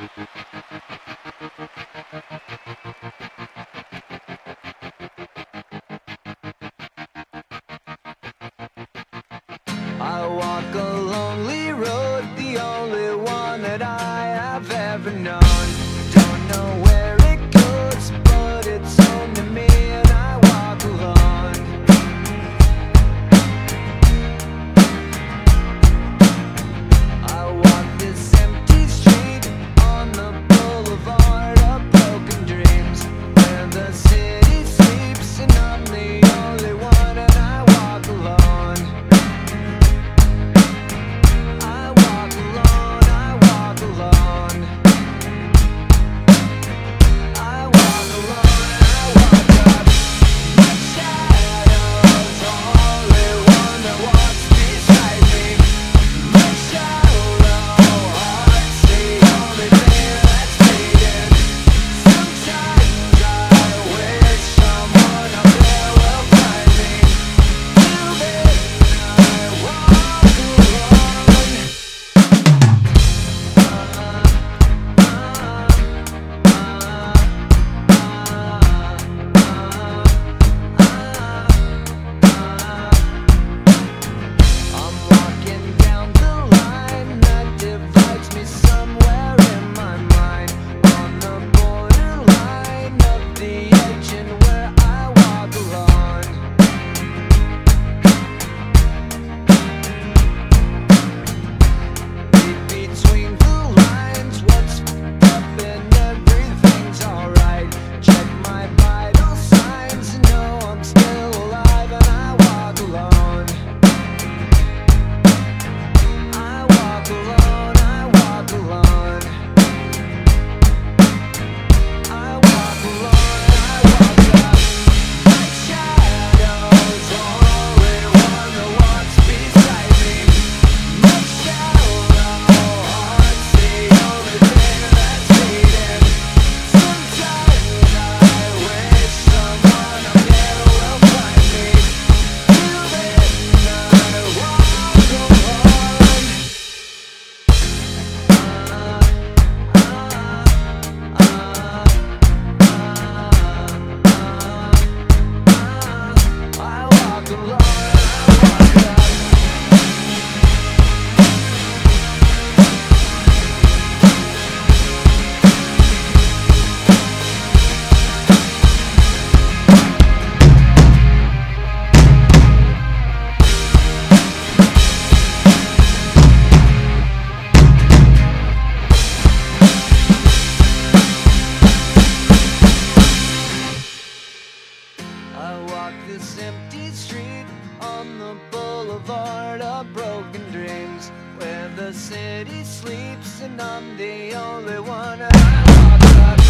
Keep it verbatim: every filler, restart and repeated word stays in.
I walk a lonely road, the only one that I have ever known. Don't know where it goes, but it's home to me, and I walk alone. I walk this empty street on the boulevard of broken dreams, where the city sleeps and I'm the only one, and I walk alone. This empty street on the boulevard of broken dreams, where the city sleeps and I'm the only one. I walk up